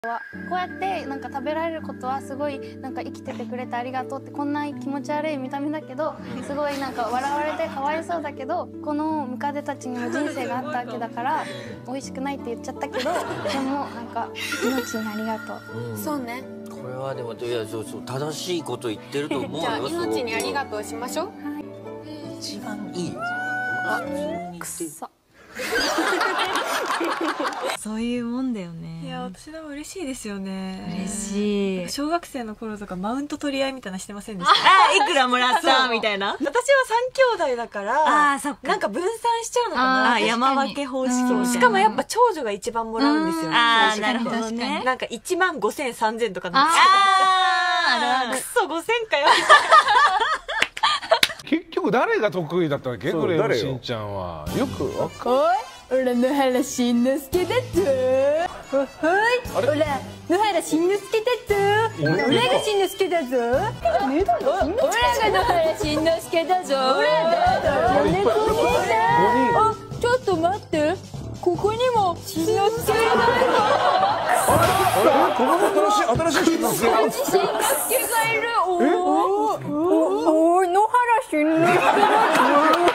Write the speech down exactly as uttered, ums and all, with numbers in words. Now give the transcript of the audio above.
こうやってなんか食べられることはすごいなんか生きててくれてありがとうって、こんな気持ち悪い見た目だけどすごいなんか笑われてかわいそうだけど、このムカデたちにも人生があったわけだから美味しくないって言っちゃったけど、でもなんか命にありがとう、うん、そうね。これはでもいやそうそう正しいこと言ってると思うよ。じゃあ命にありがとうしましょう。はい、一番いい。あ、くっそそういうもんだよね。 いや私でも嬉しいですよね。 嬉しい。 小学生の頃とかマウント取り合いみたいなしてませんでした？ あ、いくらもらったみたいな。 私は三兄弟だから、あ、そっか、なんか分散しちゃうのかな。 あ、山分け方式みたいな。 しかもやっぱ長女が一番もらうんですよ。 あ、なるほどね。 なんか一万五千三千とかなんですよ。ああ、くっそ五千かよ。 結局誰が得意だったわけ？クレヨンしんちゃんは。よくわかんない。 俺野原しんのすけだぞ。はい。俺野原しんのすけだぞ。俺がしんのすけだぞ。俺が野原しんのすけだぞ。俺だ。やめこねえな。あ、ちょっと待って。ここにもしんのすけがいる。 あれ？この新しい新しいしんのすけ。 しんのすけがいる。おお。おお、野原しんのすけだぞ。